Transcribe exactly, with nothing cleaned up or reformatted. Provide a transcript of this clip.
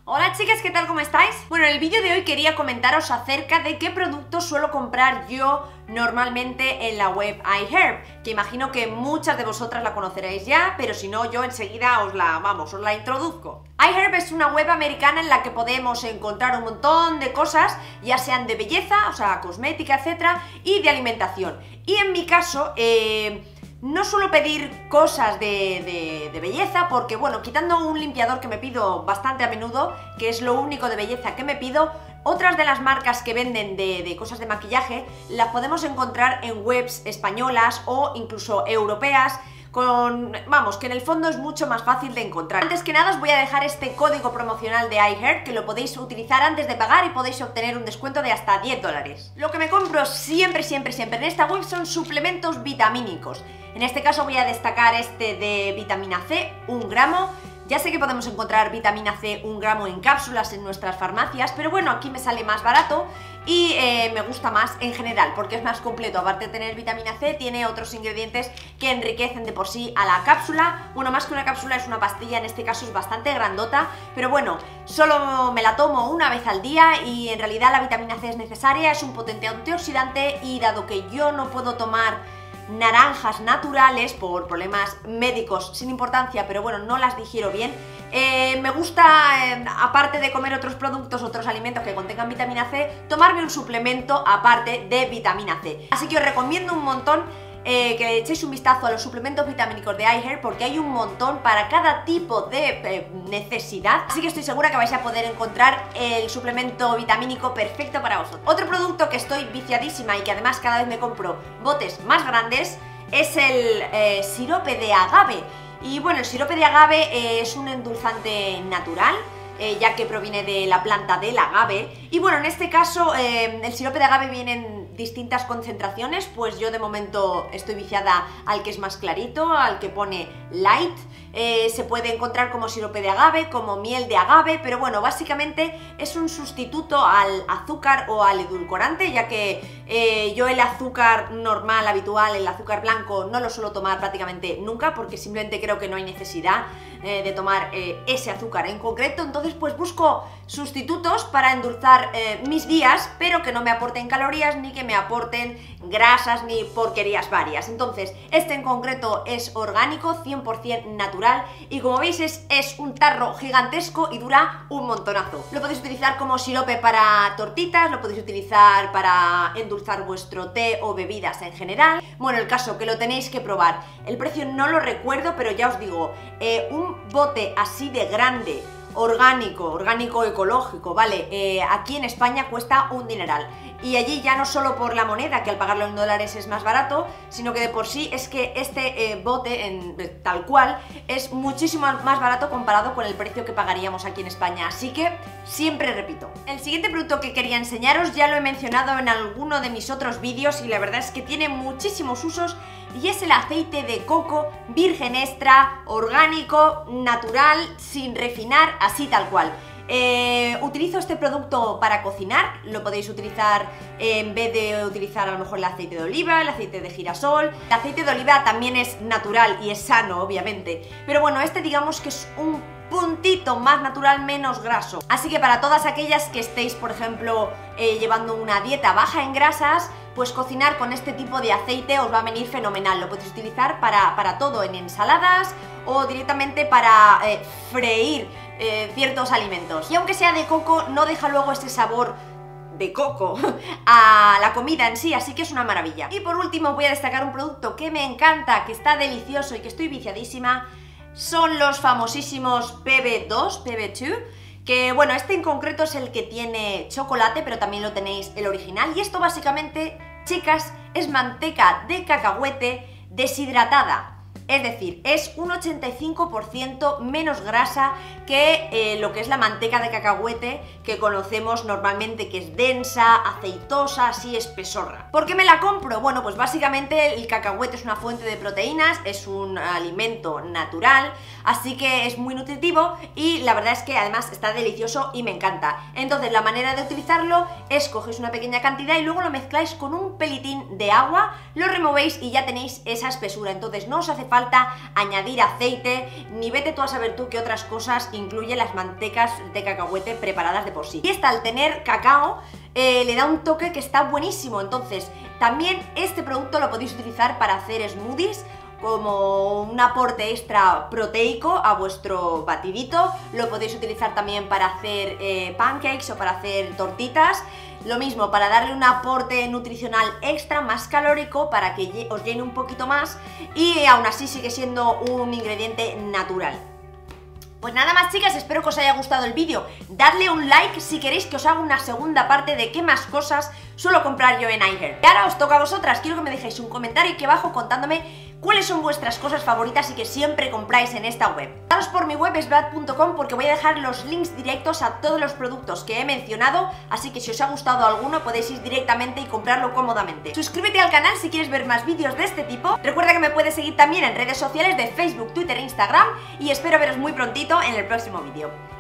Hola chicas, ¿qué tal? ¿Cómo estáis? Bueno, en el vídeo de hoy quería comentaros acerca de qué productos suelo comprar yo normalmente en la web iHerb, que imagino que muchas de vosotras la conoceréis ya, pero si no, yo enseguida os la, vamos, os la introduzco. iHerb es una web americana en la que podemos encontrar un montón de cosas, ya sean de belleza, o sea, cosmética, etcétera, y de alimentación. Y en mi caso, eh... no suelo pedir cosas de, de, de belleza porque, bueno, quitando un limpiador que me pido bastante a menudo, que es lo único de belleza que me pido, otras de las marcas que venden de, de cosas de maquillaje las podemos encontrar en webs españolas o incluso europeas, con, vamos, que en el fondo es mucho más fácil de encontrar. Antes que nada os voy a dejar este código promocional de iHerb que lo podéis utilizar antes de pagar y podéis obtener un descuento de hasta diez dólares. Lo que me compro siempre, siempre, siempre en esta web son suplementos vitamínicos. En este caso voy a destacar este de vitamina C, un gramo. Ya sé que podemos encontrar vitamina C un gramo en cápsulas en nuestras farmacias, pero bueno, aquí me sale más barato y eh, me gusta más en general porque es más completo. Aparte de tener vitamina C, tiene otros ingredientes que enriquecen de por sí a la cápsula. Bueno, más que una cápsula es una pastilla, en este caso es bastante grandota, pero bueno, solo me la tomo una vez al día y en realidad la vitamina C es necesaria, es un potente antioxidante y dado que yo no puedo tomar naranjas naturales por problemas médicos sin importancia, pero bueno, no las digiero bien, eh, me gusta, eh, aparte de comer otros productos, otros alimentos que contengan vitamina C, tomarme un suplemento aparte de vitamina C. Así que os recomiendo un montón Eh, que echéis un vistazo a los suplementos vitamínicos de iHerb porque hay un montón para cada tipo de eh, necesidad, así que estoy segura que vais a poder encontrar el suplemento vitamínico perfecto para vosotros. Otro producto que estoy viciadísima y que además cada vez me compro botes más grandes es el eh, sirope de agave. Y bueno, el sirope de agave eh, es un endulzante natural, Eh, ya que proviene de la planta del agave. Y bueno, en este caso eh, el sirope de agave viene en distintas concentraciones, pues yo de momento estoy viciada al que es más clarito, al que pone light. Eh, se puede encontrar como sirope de agave, como miel de agave, pero bueno, básicamente es un sustituto al azúcar o al edulcorante, ya que eh, yo el azúcar normal, habitual, el azúcar blanco, no lo suelo tomar prácticamente nunca, porque simplemente creo que no hay necesidad eh, de tomar eh, ese azúcar en concreto. Entonces pues busco sustitutos para endulzar eh, mis días, pero que no me aporten calorías, ni que me aporten grasas, ni porquerías varias. Entonces, este en concreto es orgánico, cien por cien natural, y como veis es, es un tarro gigantesco y dura un montonazo. Lo podéis utilizar como sirope para tortitas, lo podéis utilizar para endulzar vuestro té o bebidas en general. Bueno, el caso que lo tenéis que probar. El precio no lo recuerdo, pero ya os digo, eh, un bote así de grande, orgánico, orgánico ecológico, vale, eh, aquí en España cuesta un dineral. Y allí ya no solo por la moneda, que al pagarlo en dólares es más barato, sino que de por sí es que este eh, bote, en, tal cual, es muchísimo más barato comparado con el precio que pagaríamos aquí en España. Así que siempre repito. El siguiente producto que quería enseñaros ya lo he mencionado en alguno de mis otros vídeos y la verdad es que tiene muchísimos usos y es el aceite de coco virgen extra, orgánico, natural, sin refinar, así tal cual. Eh, utilizo este producto para cocinar, lo podéis utilizar eh, en vez de utilizar a lo mejor el aceite de oliva, el aceite de girasol. El aceite de oliva también es natural y es sano, obviamente, pero bueno, este digamos que es un puntito más natural, menos graso. Así que para todas aquellas que estéis, por ejemplo, eh, llevando una dieta baja en grasas, pues cocinar con este tipo de aceite os va a venir fenomenal. Lo podéis utilizar para, para todo, en ensaladas o directamente para eh, freír eh, ciertos alimentos. Y aunque sea de coco, no deja luego ese sabor de coco a la comida en sí, así que es una maravilla. Y por último voy a destacar un producto que me encanta, que está delicioso y que estoy viciadísima. Son los famosísimos P B dos, P B dos, que bueno, este en concreto es el que tiene chocolate, pero también lo tenéis el original. Y esto básicamente, chicas, es manteca de cacahuete deshidratada. Es decir, es un ochenta y cinco por ciento menos grasa que eh, lo que es la manteca de cacahuete que conocemos normalmente, que es densa, aceitosa, así espesorra. ¿Por qué me la compro? Bueno, pues básicamente el cacahuete es una fuente de proteínas, es un alimento natural, así que es muy nutritivo y la verdad es que además está delicioso y me encanta. Entonces la manera de utilizarlo es cogéis una pequeña cantidad y luego lo mezcláis con un pelitín de agua, lo removéis y ya tenéis esa espesura. Entonces no os hace falta falta añadir aceite, ni vete tú a saber tú qué otras cosas incluye las mantecas de cacahuete preparadas de por sí. Y esta, al tener cacao, eh, le da un toque que está buenísimo. Entonces, también este producto lo podéis utilizar para hacer smoothies, como un aporte extra proteico a vuestro batidito. Lo podéis utilizar también para hacer eh, pancakes o para hacer tortitas. Lo mismo, para darle un aporte nutricional extra, más calórico, para que os llene un poquito más y aún así sigue siendo un ingrediente natural. Pues nada más, chicas, espero que os haya gustado el vídeo. Dadle un like si queréis que os haga una segunda parte de qué más cosas suelo comprar yo en iHerb. Y ahora os toca a vosotras, quiero que me dejéis un comentario aquí abajo contándome cuáles son vuestras cosas favoritas y que siempre compráis en esta web. Daros por mi web esblat punto com porque voy a dejar los links directos a todos los productos que he mencionado, así que si os ha gustado alguno podéis ir directamente y comprarlo cómodamente. Suscríbete al canal si quieres ver más vídeos de este tipo. Recuerda que me puedes seguir también en redes sociales de Facebook, Twitter e Instagram y espero veros muy prontito en el próximo vídeo.